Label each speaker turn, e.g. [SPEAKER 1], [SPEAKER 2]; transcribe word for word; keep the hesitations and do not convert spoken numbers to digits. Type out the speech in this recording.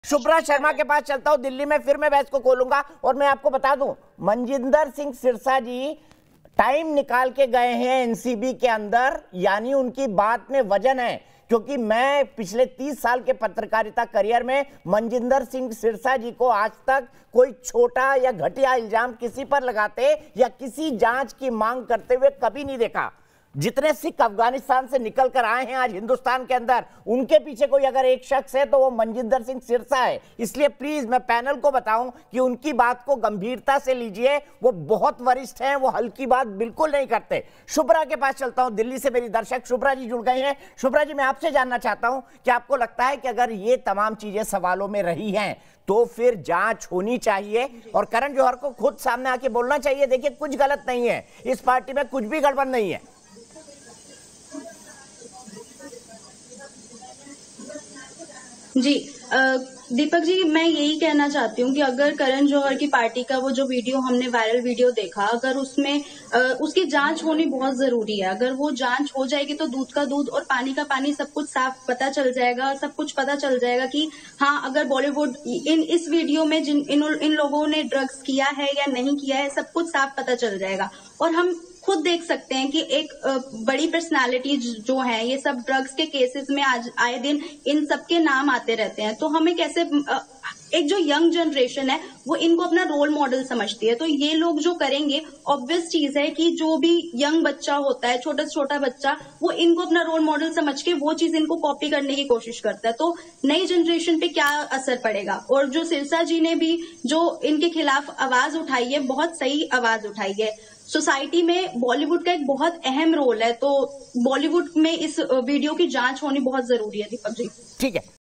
[SPEAKER 1] शुभ्रा शर्मा के पास चलता हूं, दिल्ली में फिर मैं बहस को खोलूंगा। और मैं आपको बता दूं, मनजिंदर सिंह सिरसा जी टाइम निकाल के गए हैं एनसीबी के अंदर, यानी उनकी बात में वजन है। क्योंकि मैं पिछले तीस साल के पत्रकारिता करियर में मनजिंदर सिंह सिरसा जी को आज तक कोई छोटा या घटिया इल्जाम किसी पर लगाते या किसी जांच की मांग करते हुए कभी नहीं देखा। जितने सिख अफगानिस्तान से निकल कर आए हैं आज हिंदुस्तान के अंदर, उनके पीछे कोई अगर एक शख्स है तो वो मनजिंदर सिंह सिरसा है। इसलिए प्लीज मैं पैनल को बताऊं कि उनकी बात को गंभीरता से लीजिए, वो बहुत वरिष्ठ हैं, वो हल्की बात बिल्कुल नहीं करते। शुभ्रा के पास चलता हूं, दिल्ली से मेरी दर्शक शुभ्रा जी जुड़ गए हैं। शुभ्रा जी, मैं आपसे जानना चाहता हूं कि आपको लगता है कि अगर ये तमाम चीजें सवालों में रही हैं तो फिर जांच होनी चाहिए और करण जौहर को खुद सामने आके बोलना चाहिए, देखिए कुछ गलत नहीं है, इस पार्टी में कुछ भी गड़बड़ नहीं है।
[SPEAKER 2] जी दीपक जी, मैं यही कहना चाहती हूँ कि अगर करण जौहर की पार्टी का वो जो वीडियो हमने वायरल वीडियो देखा, अगर उसमें आ, उसकी जांच होनी बहुत जरूरी है। अगर वो जांच हो जाएगी तो दूध का दूध और पानी का पानी सब कुछ साफ पता चल जाएगा, सब कुछ पता चल जाएगा कि हाँ, अगर बॉलीवुड इन इस वीडियो में जिन इन, इन लोगों ने ड्रग्स किया है या नहीं किया है, सब कुछ साफ पता चल जाएगा। और हम खुद देख सकते हैं कि एक बड़ी पर्सनालिटी जो है, ये सब ड्रग्स के केसेस में आज आए दिन इन सबके नाम आते रहते हैं। तो हमें कैसे, एक जो यंग जनरेशन है वो इनको अपना रोल मॉडल समझती है, तो ये लोग जो करेंगे, ऑब्वियस चीज है कि जो भी यंग बच्चा होता है, छोटा से छोटा बच्चा, वो इनको अपना रोल मॉडल समझ के वो चीज इनको कॉपी करने की कोशिश करता है। तो नई जनरेशन पे क्या असर पड़ेगा। और जो सिरसा जी ने भी जो इनके खिलाफ आवाज उठाई है, बहुत सही आवाज उठाई है। सोसाइटी में बॉलीवुड का एक बहुत अहम रोल है, तो बॉलीवुड में इस वीडियो की जांच होनी बहुत जरूरी है। दीपक जी,
[SPEAKER 1] ठीक है,